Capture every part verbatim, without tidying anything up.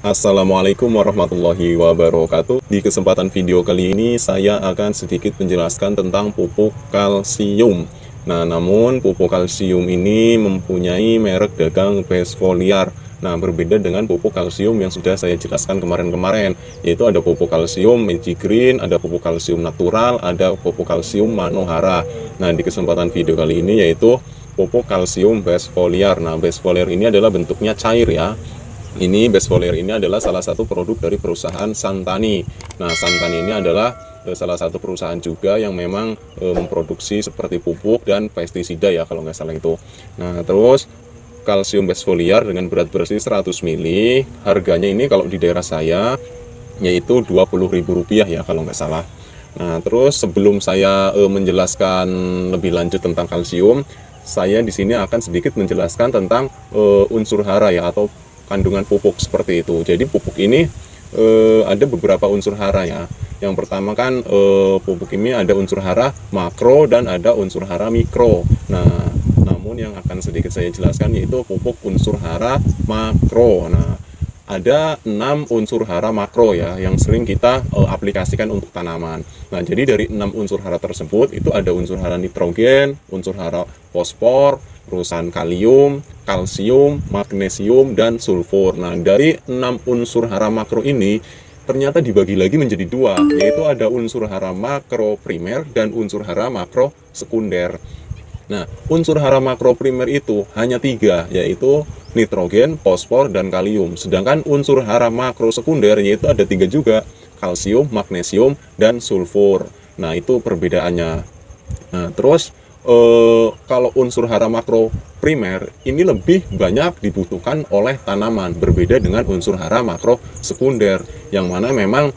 Assalamualaikum warahmatullahi wabarakatuh. Di kesempatan video kali ini saya akan sedikit menjelaskan tentang pupuk kalsium. Nah, namun pupuk kalsium ini mempunyai merek dagang best foliar. Nah, berbeda dengan pupuk kalsium yang sudah saya jelaskan kemarin-kemarin, yaitu ada pupuk kalsium Magic Green, ada pupuk kalsium natural, ada pupuk kalsium Manohara. Nah, di kesempatan video kali ini yaitu pupuk kalsium best foliar. Nah, best foliar ini adalah bentuknya cair ya. Ini best foliar ini adalah salah satu produk dari perusahaan Santani. Nah, Santani ini adalah e, salah satu perusahaan juga yang memang e, memproduksi seperti pupuk dan pestisida ya kalau nggak salah itu. Nah, terus kalsium best foliar dengan berat bersih seratus mililiter, harganya ini kalau di daerah saya yaitu dua puluh ribu rupiah ya kalau nggak salah. Nah, terus sebelum saya e, menjelaskan lebih lanjut tentang kalsium, saya di sini akan sedikit menjelaskan tentang e, unsur hara ya atau kandungan pupuk seperti itu. Jadi pupuk ini e, ada beberapa unsur hara ya. Yang pertama kan e, pupuk ini ada unsur hara makro dan ada unsur hara mikro. Nah, namun yang akan sedikit saya jelaskan yaitu pupuk unsur hara makro. Nah, ada enam unsur hara makro ya yang sering kita e, aplikasikan untuk tanaman. Nah, jadi dari enam unsur hara tersebut itu ada unsur hara nitrogen, unsur hara fosfor, urusan kalium, kalsium, magnesium, dan sulfur. Nah, dari enam unsur hara makro ini ternyata dibagi lagi menjadi dua, yaitu ada unsur hara makro primer dan unsur hara makro sekunder. Nah, unsur hara makro primer itu hanya tiga, yaitu nitrogen, fosfor, dan kalium. Sedangkan unsur hara makro sekunder yaitu ada tiga juga, kalsium, magnesium, dan sulfur. Nah, itu perbedaannya. Nah, terus Eh, kalau unsur hara makro primer ini lebih banyak dibutuhkan oleh tanaman, berbeda dengan unsur hara makro sekunder yang mana memang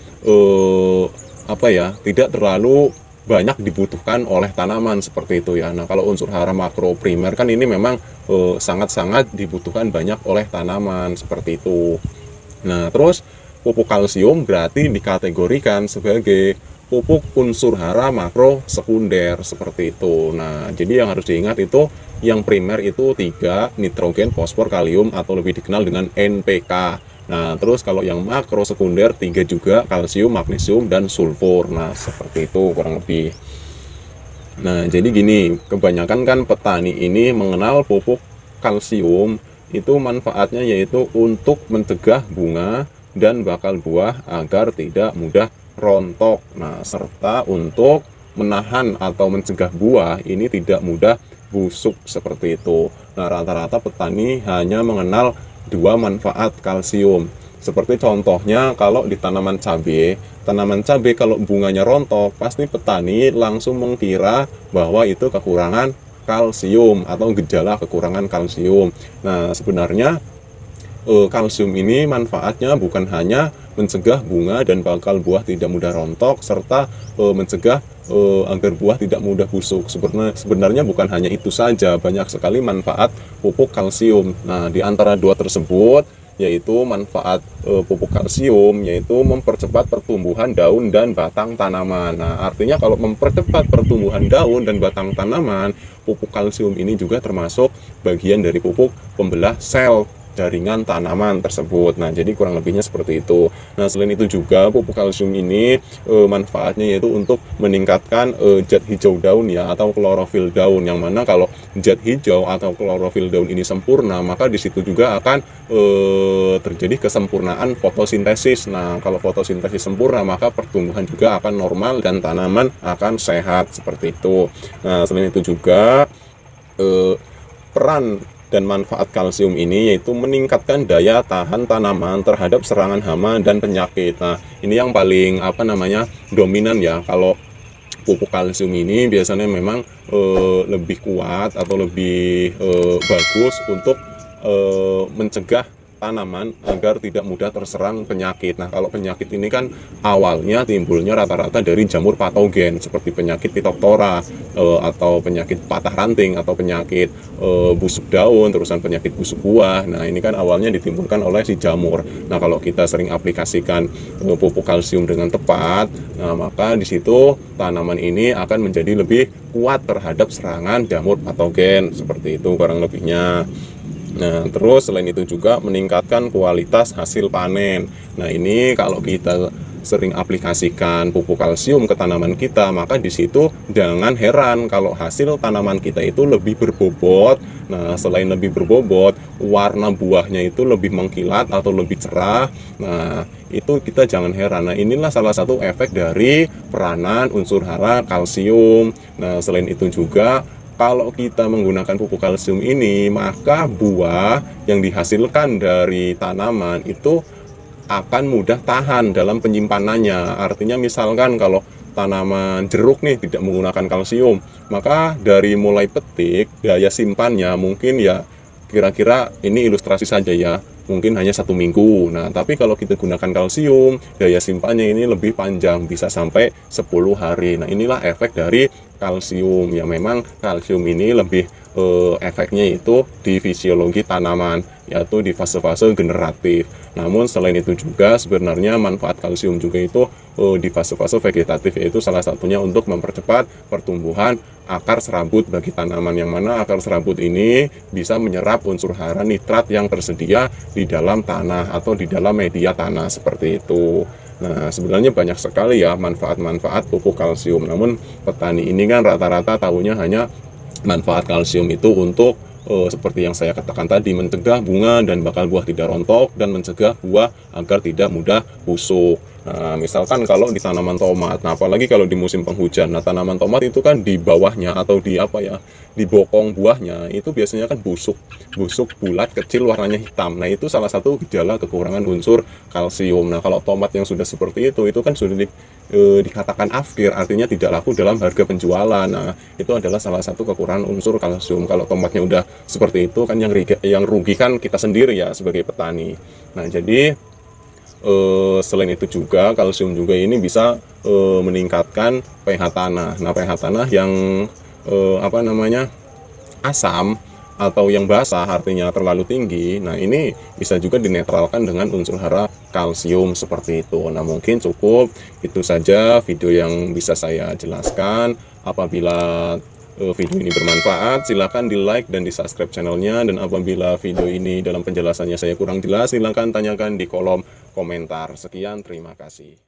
eh, apa ya tidak terlalu banyak dibutuhkan oleh tanaman seperti itu ya. Nah, kalau unsur hara makro primer kan ini memang sangat-sangat eh, dibutuhkan banyak oleh tanaman seperti itu. Nah, terus pupuk kalsium berarti dikategorikan sebagai pupuk unsur hara makro sekunder seperti itu. Nah, jadi yang harus diingat itu yang primer itu tiga, nitrogen, fosfor, kalium atau lebih dikenal dengan N P K. Nah, terus kalau yang makro sekunder tiga juga, kalsium, magnesium, dan sulfur. Nah, seperti itu kurang lebih. Nah, jadi gini, kebanyakan kan petani ini mengenal pupuk kalsium itu manfaatnya yaitu untuk mencegah bunga dan bakal buah agar tidak mudah rontok. Nah, serta untuk menahan atau mencegah buah ini tidak mudah busuk seperti itu. Nah, rata-rata petani hanya mengenal dua manfaat kalsium. Seperti contohnya kalau di tanaman cabai, tanaman cabai kalau bunganya rontok, pasti petani langsung mengira bahwa itu kekurangan kalsium atau gejala kekurangan kalsium. Nah, sebenarnya kalsium ini manfaatnya bukan hanya mencegah bunga dan bakal buah tidak mudah rontok serta e, mencegah e, agar buah tidak mudah busuk. Sebenarnya, sebenarnya bukan hanya itu saja, banyak sekali manfaat pupuk kalsium. Nah, di antara dua tersebut yaitu manfaat e, pupuk kalsium yaitu mempercepat pertumbuhan daun dan batang tanaman. Nah, artinya kalau mempercepat pertumbuhan daun dan batang tanaman, pupuk kalsium ini juga termasuk bagian dari pupuk pembelah sel jaringan tanaman tersebut. Nah, jadi kurang lebihnya seperti itu. Nah, selain itu juga pupuk kalsium ini e, manfaatnya yaitu untuk meningkatkan e, zat hijau daun ya atau klorofil daun, yang mana kalau zat hijau atau klorofil daun ini sempurna, maka di situ juga akan e, terjadi kesempurnaan fotosintesis. Nah, kalau fotosintesis sempurna, maka pertumbuhan juga akan normal dan tanaman akan sehat seperti itu. Nah, selain itu juga e, peran dan manfaat kalsium ini yaitu meningkatkan daya tahan tanaman terhadap serangan hama dan penyakit. Nah, ini yang paling apa namanya dominan ya. Kalau pupuk kalsium ini biasanya memang e, lebih kuat atau lebih e, bagus untuk e, mencegah tanaman agar tidak mudah terserang penyakit. Nah, kalau penyakit ini kan awalnya timbulnya rata-rata dari jamur patogen seperti penyakit Phytophthora e, atau penyakit patah ranting atau penyakit e, busuk daun, terusan penyakit busuk buah. Nah, ini kan awalnya ditimbulkan oleh si jamur. Nah, kalau kita sering aplikasikan e, pupuk kalsium dengan tepat, nah maka di situ tanaman ini akan menjadi lebih kuat terhadap serangan jamur patogen seperti itu kurang lebihnya. Nah, terus selain itu juga meningkatkan kualitas hasil panen. Nah, ini kalau kita sering aplikasikan pupuk kalsium ke tanaman kita, maka di situ jangan heran kalau hasil tanaman kita itu lebih berbobot. Nah, selain lebih berbobot, warna buahnya itu lebih mengkilat atau lebih cerah. Nah, itu kita jangan heran. Nah, inilah salah satu efek dari peranan unsur hara kalsium. Nah, selain itu juga kalau kita menggunakan pupuk kalsium ini, maka buah yang dihasilkan dari tanaman itu akan mudah tahan dalam penyimpanannya. Artinya misalkan kalau tanaman jeruk nih tidak menggunakan kalsium, maka dari mulai petik, daya simpannya mungkin ya kira-kira ini ilustrasi saja ya, mungkin hanya satu minggu. Nah, tapi kalau kita gunakan kalsium, daya simpannya ini lebih panjang, bisa sampai sepuluh hari. Nah, inilah efek dari kalsium. Ya, memang kalsium ini lebih eh, efeknya itu di fisiologi tanaman, yaitu di fase-fase generatif. Namun selain itu juga sebenarnya manfaat kalsium juga itu eh, di fase-fase vegetatif, yaitu salah satunya untuk mempercepat pertumbuhan akar serabut bagi tanaman, yang mana akar serabut ini bisa menyerap unsur hara nitrat yang tersedia di dalam tanah atau di dalam media tanah seperti itu. Nah, sebenarnya banyak sekali ya manfaat-manfaat pupuk kalsium. Namun petani ini kan rata-rata tahunya hanya manfaat kalsium itu untuk eh, seperti yang saya katakan tadi, mencegah bunga dan bakal buah tidak rontok dan mencegah buah agar tidak mudah busuk. Nah, misalkan kalau di tanaman tomat, nah apalagi kalau di musim penghujan, nah tanaman tomat itu kan di bawahnya atau di apa ya, di bokong buahnya itu biasanya kan busuk, busuk bulat kecil warnanya hitam. Nah, itu salah satu gejala kekurangan unsur kalsium. Nah, kalau tomat yang sudah seperti itu, itu kan sudah di, e, dikatakan afkir, artinya tidak laku dalam harga penjualan. Nah, itu adalah salah satu kekurangan unsur kalsium. Kalau tomatnya udah seperti itu kan yang yang rugi kan kita sendiri ya sebagai petani. Nah, jadi Uh, selain itu juga kalsium juga ini bisa uh, meningkatkan pH tanah. Nah, pH tanah yang uh, apa namanya asam atau yang basah artinya terlalu tinggi. Nah, ini bisa juga dinetralkan dengan unsur hara kalsium seperti itu. Nah, mungkin cukup itu saja video yang bisa saya jelaskan. Apabila video ini bermanfaat, silahkan di like dan di subscribe channelnya. Dan apabila video ini dalam penjelasannya saya kurang jelas, silahkan tanyakan di kolom komentar. Sekian, terima kasih.